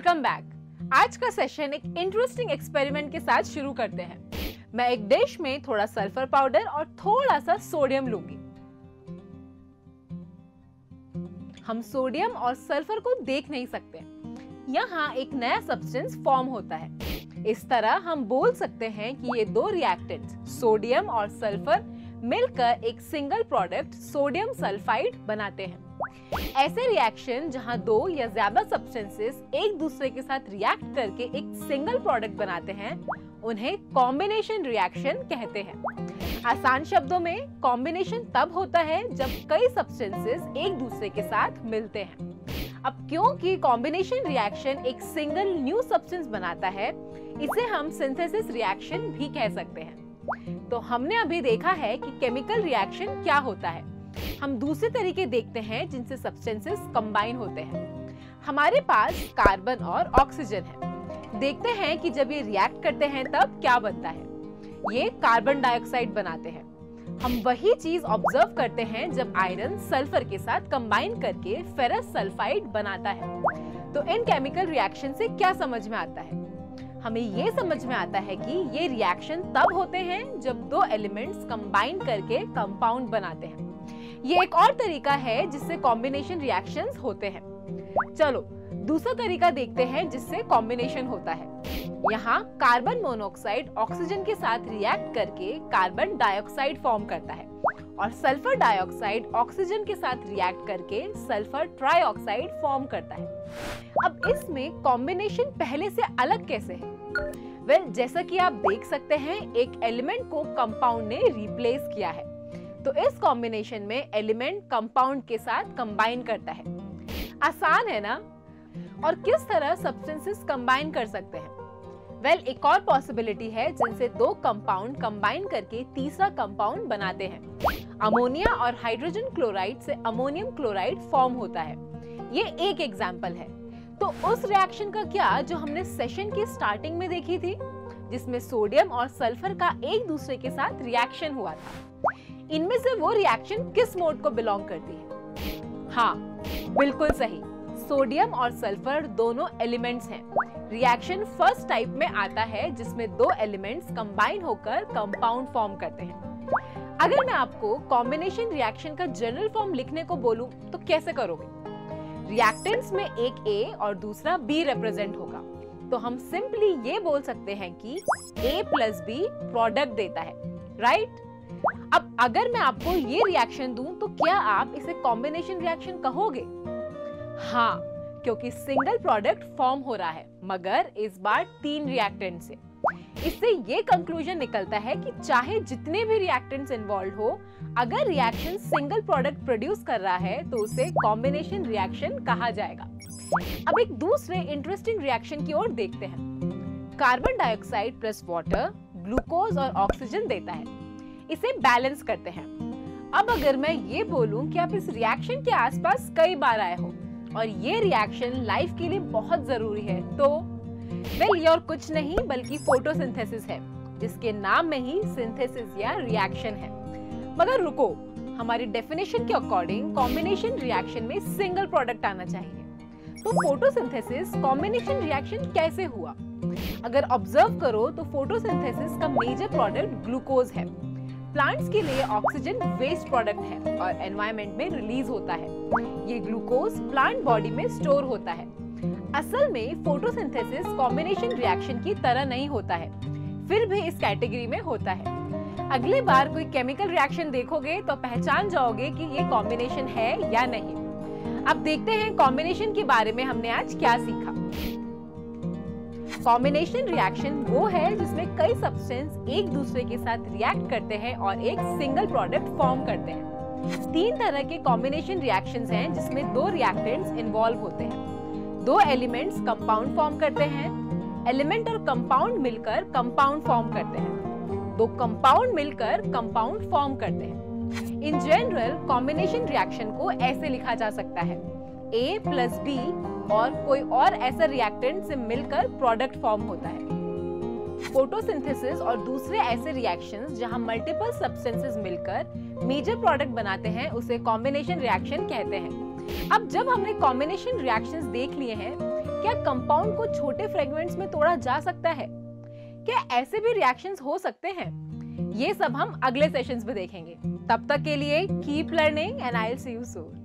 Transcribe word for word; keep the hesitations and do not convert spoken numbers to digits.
Welcome back. आज का session एक इंटरेस्टिंग एक्सपेरिमेंट के साथ शुरू करते हैं। मैं एक डिश में थोड़ा सल्फर पाउडर और थोड़ा सा सोडियम लूंगी। हम सोडियम और सल्फर को देख नहीं सकते। यहाँ एक नया सब्सटेंस फॉर्म होता है। इस तरह हम बोल सकते हैं कि ये दो रिएक्टेंट्स सोडियम और सल्फर मिलकर एक सिंगल प्रोडक्ट सोडियम सल्फाइड बनाते हैं। ऐसे रिएक्शन जहां दो या ज्यादा सब्सटेंसेस एक दूसरे के साथ रिएक्ट करके एक सिंगल प्रोडक्ट बनाते हैं, उन्हें कॉम्बिनेशन रिएक्शन कहते हैं। आसान शब्दों में कॉम्बिनेशन तब होता है जब कई सब्सटेंसेस एक दूसरे के साथ मिलते हैं। अब क्योंकि कॉम्बिनेशन रिएक्शन एक सिंगल न्यू सब्सटेंस बनाता है, इसे हम सिंथेसिस रिएक्शन भी कह सकते हैं। तो हमने अभी देखा है कि केमिकल रिएक्शन क्या होता है। हम दूसरे तरीके देखते हैं जिनसे सब्सटेंसेस कंबाइन होते हैं। हमारे पास कार्बन और ऑक्सीजन है। देखते हैं कि जब ये रिएक्ट करते हैं तब क्या बनता है। ये कार्बन डाइऑक्साइड बनाते हैं। हम वही चीज ऑब्जर्व करते हैं जब आयरन सल्फर के साथ कंबाइन करके फेरस सल्फाइड बनाता है। तो इन केमिकल रिएक्शन से क्या समझ में आता है? हमें ये समझ में आता है कि ये रिएक्शन तब होते हैं जब दो एलिमेंट्स कंबाइन करके कंपाउंड बनाते हैं। ये एक और तरीका है जिससे कॉम्बिनेशन रिएक्शंस होते हैं। चलो दूसरा तरीका देखते हैं जिससे कॉम्बिनेशन होता है। यहाँ कार्बन मोनोऑक्साइड ऑक्सीजन के साथ रिएक्ट करके कार्बन डाइऑक्साइड फॉर्म करता है और सल्फर डाइऑक्साइड ऑक्सीजन के साथ रिएक्ट करके सल्फर ट्राइऑक्साइड फॉर्म करता है। अब इसमें कॉम्बिनेशन पहले से अलग कैसे है? वेल well, जैसा कि आप देख सकते हैं, एक एलिमेंट को कंपाउंड ने रिप्लेस किया है। तो इस कॉम्बिनेशन में एलिमेंट कंपाउंड के साथ कंबाइन करता है। आसान है ना? और किस तरह सब्सटेंसेस कंबाइन कर सकते हैं? वेल well, एक और पॉसिबिलिटी है जिनसे दो कंपाउंड कंबाइन करके तीसरा कंपाउंड बनाते हैं। अमोनिया और हाइड्रोजन क्लोराइड से अमोनियम क्लोराइड फॉर्म होता है। ये एक एग्जाम्पल है। तो उस रिएक्शन का क्या जो हमने सेशन की स्टार्टिंग में देखी थी, जिसमें सोडियम और सल्फर का एक दूसरे के साथ रिएक्शन हुआ था? इनमें से वो रिएक्शन किस मोड को बिलोंग करती है? हाँ, बिल्कुल सही। सोडियम और सल्फर दोनों एलिमेंट्स हैं। रिएक्शन फर्स्ट टाइप में आता है जिसमें दो एलिमेंट्स कंबाइन होकर कंपाउंड फॉर्म करते हैं। अगर मैं आपको कॉम्बिनेशन रिएक्शन का जनरल फॉर्म लिखने को बोलूं तो कैसे करोगे? रिएक्टेंट्स में एक A और दूसरा B रिप्रेजेंट होगा। तो हम सिंपली ये बोल सकते हैं कि A प्लस B प्रोडक्ट देता है, राइट? अब अगर मैं आपको ये रिएक्शन दूं तो क्या आप इसे कॉम्बिनेशन रिएक्शन कहोगे? हाँ, क्योंकि सिंगल प्रोडक्ट फॉर्म हो रहा है, मगर इस बार तीन रिएक्टेंट से। इससे ये कंक्लूजन निकलता है कि चाहे जितने भी रिएक्टेंट्स इन्वॉल्व हो, अगर रिएक्शन सिंगल प्रोडक्ट प्रोड्यूस कर रहा है तो उसे कॉम्बिनेशन रिएक्शन कहा जाएगा। अब एक दूसरे इंटरेस्टिंग रिएक्शन की ओर देखते हैं। Carbon dioxide plus water glucose और ऑक्सीजन देता है। इसे बैलेंस करते हैं। अब अगर मैं ये बोलूं कि आप इस रिएक्शन के आसपास कई बार आए हो और ये रिएक्शन लाइफ के लिए बहुत जरूरी है, तो वेल ये और कुछ नहीं बल्कि फोटोसिंथेसिस है, जिसके नाम में ही सिंथेसिस या रिएक्शन है। मगर रुको, हमारी डेफिनेशन के अकॉर्डिंग कॉम्बिनेशन रिएक्शन में सिंगल प्रोडक्ट आना चाहिए। तो फोटोसिंथेसिस कॉम्बिनेशन रिएक्शन कैसे हुआ? अगर ऑब्जर्व करो तो फोटोसिंथेसिस का मेजर प्रोडक्ट ग्लूकोज है। प्लांट्स के लिए ऑक्सीजन वेस्ट प्रोडक्ट है और एनवायरनमेंट में रिलीज होता है। ये ग्लूकोज प्लांट बॉडी में स्टोर होता है। असल में फोटोसिंथेसिस कॉम्बिनेशन रिएक्शन की तरह नहीं होता है, फिर भी इस कैटेगरी में होता है। अगली बार कोई केमिकल रिएक्शन देखोगे तो पहचान जाओगे कि ये कॉम्बिनेशन है या नहीं। अब देखते हैं कॉम्बिनेशन के बारे में हमने आज क्या सीखा। कॉम्बिनेशन रिएक्शन वो है जिसमें कई सब्सटेंस एक दूसरे के साथ रिएक्ट करते हैं और एक सिंगल प्रोडक्ट फॉर्म करते हैं। तीन तरह के कॉम्बिनेशन रिएक्शंस हैं जिसमें दो रिएक्टेंट्स इन्वॉल्व होते हैं। दो एलिमेंट्स कंपाउंड फॉर्म करते हैं। एलिमेंट और कंपाउंड मिलकर कंपाउंड फॉर्म करते हैं। दो कंपाउंड मिलकर कंपाउंड फॉर्म करते हैं। इन जनरल कॉम्बिनेशन रिएक्शन को ऐसे लिखा जा सकता है, A प्लस B और कोई और ऐसा रिएक्टेंट से मिलकर प्रोडक्ट फॉर्म होता है। फोटोसिंथेसिस और दूसरे ऐसे रिएक्शंस जहां मल्टीपल सब्सटेंसेस मिलकर मेजर प्रोडक्ट बनाते हैं, उसे कॉम्बिनेशन रिएक्शन कहते हैं। अब जब हमने कॉम्बिनेशन रिएक्शंस देख लिए हैं, क्या कंपाउंड को छोटे फ्रेगमेंट्स में तोड़ा जा सकता है? क्या ऐसे भी रिएक्शंस हो सकते हैं? ये सब हम अगले सेशंस में देखेंगे। तब तक के लिए keep learning and I will see you soon.